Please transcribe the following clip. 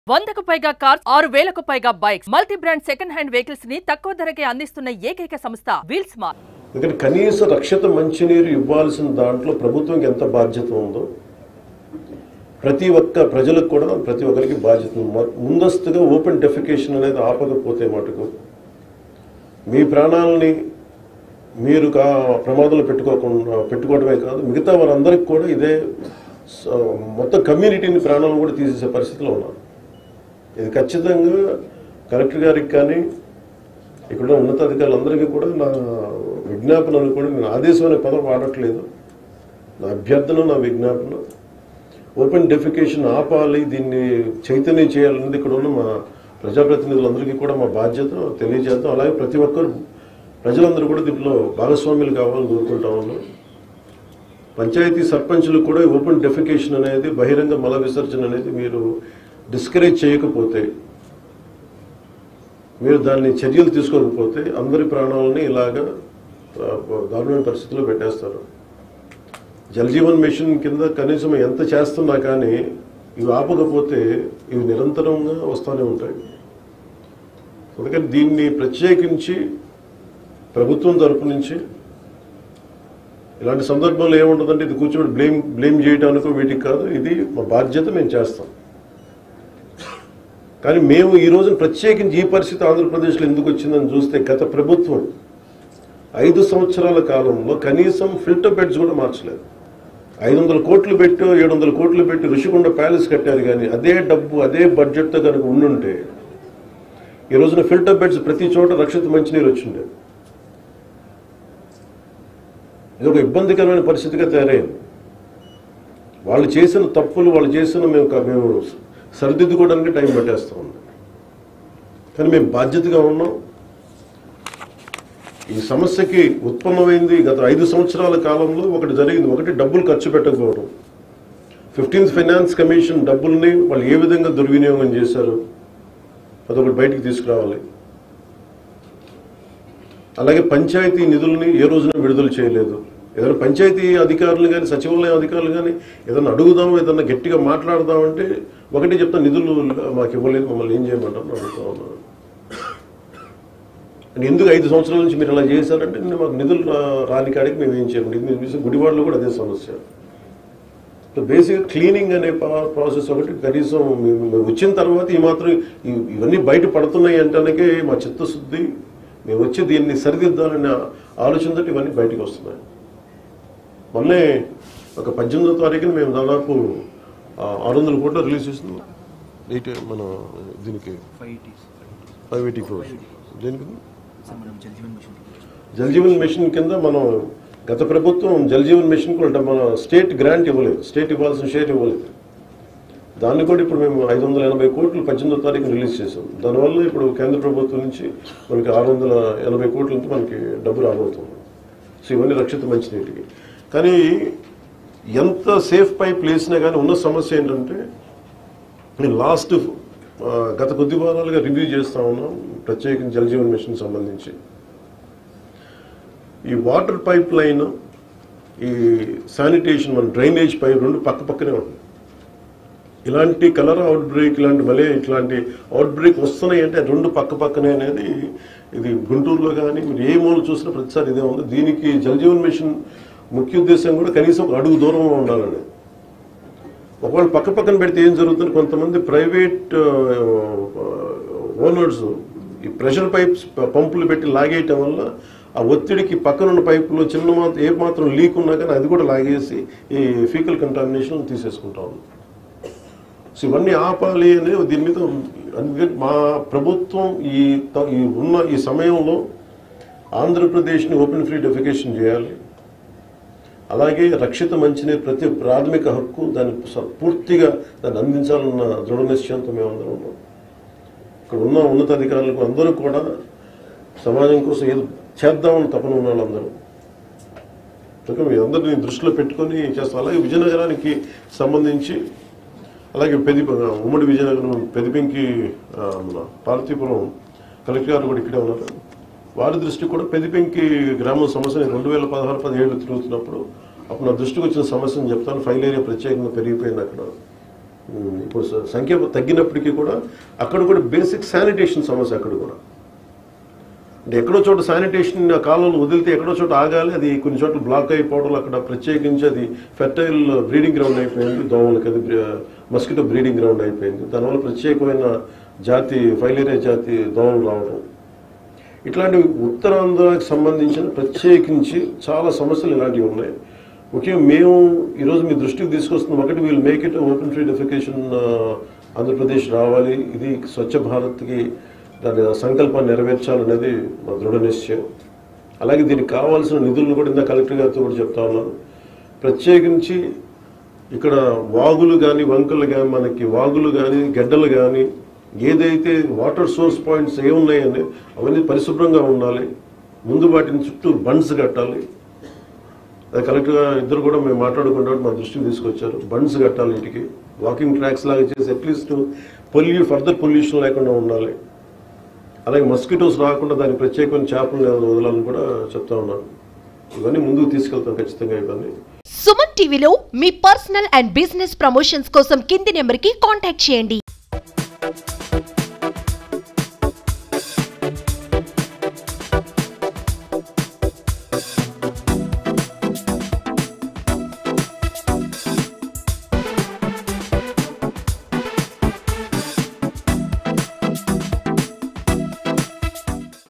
100కు పైగా కార్స్ 6000కు పైగా bikes multi brand second hand vehicles ని తక్కువ ధరకే అందిస్తున్న ఏకైక సంస్థ వీల్స్ మార్ట్. ఇక్కడ కనీస రక్షిత మంచినీరు ఇవ్వాల్సిన దాంట్లో ప్రభుత్వానికి ఎంత బాధ్యత ఉందో ప్రతి ఒక్క ప్రజలకు కూడా ప్రతి ఒక్కరికి బాధ్యత ఉంది. ముందస్తుగా ఓపెన్ డెఫికేషన్ అనేది ఆపకపోతే మటుకు మీ ప్రాణాలని మీరు ప్రమాదంలో పెట్టుకోవడమే కాదు, మిగతా వారందరికీ కూడా ఇదే మొత్తం కమ్యూనిటీని ప్రాణాలను కూడా తీసేసే పరిస్థితిలో ఉన్నారు. ఇది ఖచ్చితంగా కలెక్టర్ గారికి కానీ ఇక్కడ ఉన్నతాధికారులందరికీ కూడా నా విజ్ఞాపనలు కూడా నేను ఆదేశం అనే పదం వాడట్లేదు, నా అభ్యర్థన, నా విజ్ఞాపన. ఓపెన్ డెఫికేషన్ ఆపాలి, దీన్ని చైతన్యం చేయాలనేది ఇక్కడ ఉన్న మా ప్రజాప్రతినిధులందరికీ కూడా మా బాధ్యత తెలియజేద్దాం. అలాగే ప్రతి ఒక్కరు ప్రజలందరూ కూడా దీంట్లో భాగస్వాములు కావాలని కోరుకుంటా ఉన్నాం. పంచాయతీ సర్పంచులు కూడా ఓపెన్ డెఫికేషన్ అనేది, బహిరంగ మల విసర్జన అనేది మీరు డిస్కరేజ్ చేయకపోతే, మీరు దాన్ని చర్యలు తీసుకోకపోతే అందరి ప్రాణాలని ఇలాగా దారుణమైన పరిస్థితుల్లో పెట్టేస్తారు. జల్ జీవన్ మిషన్ కింద కనీసం ఎంత చేస్తున్నా కానీ ఇవి ఆపకపోతే ఇవి నిరంతరంగా వస్తూనే ఉంటాయి. అందుకని దీన్ని ప్రత్యేకించి ప్రభుత్వం తరపు నుంచి ఇలాంటి సందర్భంలో ఏముంటుందంటే ఇది కూర్చోబెట్టి బ్లేమ్ చేయడానికో వీటికి కాదు, ఇది మా బాధ్యత, మేము చేస్తాం. కానీ మేము ఈ రోజున ప్రత్యేకించి ఈ పరిస్థితి ఆంధ్రప్రదేశ్లో ఎందుకు వచ్చిందని చూస్తే, గత ప్రభుత్వం 5 సంవత్సరాల కాలంలో కనీసం ఫిల్టర్ బెడ్స్ కూడా మార్చలేదు. 500 కోట్లు పెట్టి 700 కోట్లు పెట్టి రుషికొండ ప్యాలెస్ కట్టారు. కానీ అదే డబ్బు అదే బడ్జెట్తో కనుక ఉండుంటే ఈ రోజున ఫిల్టర్ బెడ్స్ ప్రతి చోట రక్షిత మంచినీరు వచ్చిండే. ఇది ఒక ఇబ్బందికరమైన పరిస్థితిగా తయారైంది. వాళ్ళు చేసిన తప్పులు, వాళ్ళు చేసిన మేము సరిదిద్దుకోవడానికి టైం పెట్టేస్తూ ఉన్నాం. కానీ మేము బాధ్యతగా ఉన్నాం. ఈ సమస్యకి ఉత్పన్నమైంది గత 5 సంవత్సరాల కాలంలో ఒకటి జరిగింది. ఒకటి, డబ్బులు ఖర్చు పెట్టకపోవడం. 15th ఫైనాన్స్ కమిషన్ డబ్బుల్ని వాళ్ళు ఏ విధంగా దుర్వినియోగం చేశారు అదొకటి బయటికి తీసుకురావాలి. అలాగే పంచాయతీ నిధుల్ని ఏ రోజున విడుదల చేయలేదు. ఏదైనా పంచాయతీ అధికారులు కానీ సచివాలయం అధికారులు కానీ ఏదైనా అడుగుదాం, ఏదన్నా గట్టిగా మాట్లాడదామంటే ఒకటి చెప్తా, నిధులు మాకు ఇవ్వలేదు, మమ్మల్ని ఏం చేయమంటారు అడుగుతా ఉన్నారు. ఎందుకు 5 సంవత్సరాల నుంచి మీరు ఇలా చేశారంటే మాకు నిధులు రాని కాడికి మేము ఏం చేయమండి. గుడివాడలో కూడా అదే సమస్య. బేసిక్గా క్లీనింగ్ అనే ప్రాసెస్ ఒకటి కనీసం వచ్చిన తర్వాత ఈ మాత్రం ఇవన్నీ బయట పడుతున్నాయి అంటానికే మా చిత్తశుద్ధి, మేము వచ్చి దీన్ని సరిదిద్దాలనే ఆలోచనతో ఇవన్నీ బయటకు వస్తున్నాయి. మొన్నే ఒక 18వ తారీఖున మేము దాదాపు 600 కోట్లు రిలీజ్ చేస్తున్నాం. మన దీనికి 580 crores దేనికి జల్ జీవన్ మిషన్ కింద మనం గత ప్రభుత్వం జల్ జీవన్ మిషన్ కూడా మన స్టేట్ గ్రాంట్ ఇవ్వలేదు, స్టేట్ ఇవ్వాల్సిన షేర్ ఇవ్వలేదు. దాన్ని కూడా ఇప్పుడు మేము 580 కోట్లు 18వ తారీఖున రిలీజ్ చేసాం. దానివల్ల ఇప్పుడు కేంద్ర ప్రభుత్వం నుంచి మనకి 680 కోట్ల నుంచి మనకి డబ్బు రాబోతుంది. సో ఇవన్నీ రక్షిత మంచినీటికి. కానీ ఎంత సేఫ్ పైప్ వేసినా కానీ ఉన్న సమస్య ఏంటంటే, నేను గత కొద్ది వారాలుగా రివ్యూ చేస్తూ ఉన్నాం ప్రత్యేకించి జల్ జీవన్ మిషన్ సంబంధించి. ఈ వాటర్ పైప్ లైన్, ఈ శానిటేషన్, మన డ్రైనేజ్ పైప్ రెండు పక్కనే ఉంటుంది. ఇలాంటి కలరా అవుట్ బ్రేక్, ఇట్లాంటి అవుట్ బ్రేక్ వస్తున్నాయి అంటే రెండు పక్కనే అనేది ఇది గుంటూరులో కానీ మీరు ఏ మూల చూసినా ప్రతిసారి ఇదే ఉంది. దీనికి జల్ జీవన్ మిషన్ ముఖ్య ఉద్దేశం కూడా కనీసం ఒక అడుగు దూరంలో ఉండాలని. ఒకవేళ పక్కన పెడితే ఏం జరుగుతుంది, కొంతమంది ప్రైవేట్ ఓనర్స్ ఈ ప్రెషర్ పైప్స్ పంపులు పెట్టి లాగేయటం వల్ల ఆ ఒత్తిడికి పక్కనున్న పైపులో ఏ మాత్రం లీక్ ఉన్నా కానీ అది కూడా లాగేసి ఈ ఫీకల్ కంటామినేషన్ తీసేసుకుంటా ఉంది. సో ఇవన్నీ ఆపాలి అనేది దీని మీద. అందుకే మా ప్రభుత్వం ఈ సమయంలో ఆంధ్రప్రదేశ్ని ఓపెన్ ఫ్రీ డెఫికేషన్ చేయాలి. అలాగే రక్షిత మంచినీరు ప్రతి ప్రాథమిక హక్కు, దాన్ని పూర్తిగా దాన్ని అందించాలన్న దృఢ నిశ్చయంతో మేమందరం ఉన్నాం. ఇక్కడ ఉన్న ఉన్నతాధికారులకు అందరూ కూడా సమాజం కోసం ఏదో చేద్దామని తపన ఉన్న వాళ్ళందరూ మీ అందరినీ దృష్టిలో పెట్టుకొని చేస్తాం. అలాగే విజయనగరానికి సంబంధించి, అలాగే ఉమ్మడి విజయనగరం పెదిపింకి మన పార్వతీపురం కలెక్టర్ గారు కూడా ఇక్కడే ఉన్నారు. వారి దృష్టి కూడా పెదిపింకి గ్రామం సమస్యని 2016-17 తిరుగుతున్నప్పుడు అప్పుడు నా దృష్టికి వచ్చిన సమస్యను చెప్తాను. ఫైల్ ఏరియా ప్రత్యేకంగా పెరిగిపోయింది. అక్కడ ఇప్పుడు సంఖ్య తగ్గినప్పటికీ కూడా అక్కడ కూడా బేసిక్ శానిటేషన్ సమస్య అక్కడ కూడా. అంటే ఎక్కడో చోట శానిటేషన్ కాలంలో వదిలితే ఎక్కడో చోట ఆగాలి, అది కొన్ని చోట్ల బ్లాక్ అయిపోవడం, అక్కడ ప్రత్యేకించి అది ఫెర్టైల్ బ్రీడింగ్ గ్రౌండ్ అయిపోయింది దోమలకి, అది మస్కిటో బ్రీడింగ్ గ్రౌండ్ అయిపోయింది. దానివల్ల ప్రత్యేకమైన జాతి ఫైలేరియా జాతి దోమలు రావడం, ఇట్లాంటి ఉత్తరాంధ్రకి సంబంధించిన ప్రత్యేకించి చాలా సమస్యలు ఇలాంటివి ఉన్నాయి. ముఖ్యంగా మేము ఈరోజు మీ దృష్టికి తీసుకొస్తున్నాం. ఒకటి, we'll make it open free defecation Andhra Pradesh రావాలి, ఇది స్వచ్ఛ భారత్కి దాని సంకల్పాన్ని నెరవేర్చాలనేది మా దృఢ నిశ్చయం. అలాగే దీనికి కావాల్సిన నిధులను కూడా ఇందా కలెక్టర్ గారితో కూడా చెప్తా ఉన్నాను. ప్రత్యేకించి ఇక్కడ వాగులు కానీ వంకలు కానీ, మనకి వాగులు కానీ గడ్డలు కానీ ఏదైతే వాటర్ సోర్స్ పాయింట్స్ ఏమున్నాయని అవన్నీ పరిశుభ్రంగా ఉండాలి. ముందు వాటిని చుట్టూ బండ్స్ కట్టాలి. అది కలెక్టర్ గారు ఇద్దరు కూడా మేము మాట్లాడుకుంటే మా దృష్టికి తీసుకొచ్చారు. బండ్స్ కట్టాలి, వీటికి వాకింగ్ ట్రాక్స్ లాగా చేసి అట్లీస్ట్ ఫర్దర్ పొల్యూషన్ లేకుండా ఉండాలి. అలాగే మస్కిటోస్ రాకుండా దానికి ప్రత్యేకమైన చేపలు వదలాలని కూడా చెప్తా ఉన్నాను. ఇవన్నీ ముందుకు తీసుకెళ్తాం ఖచ్చితంగా. ఇవన్నీ సుమన్ టీవీలో మీ పర్సనల్ అండ్ బిజినెస్ ప్రమోషన్స్ కోసం కింది నెంబర్కి కాంటాక్ట్ చేయండి.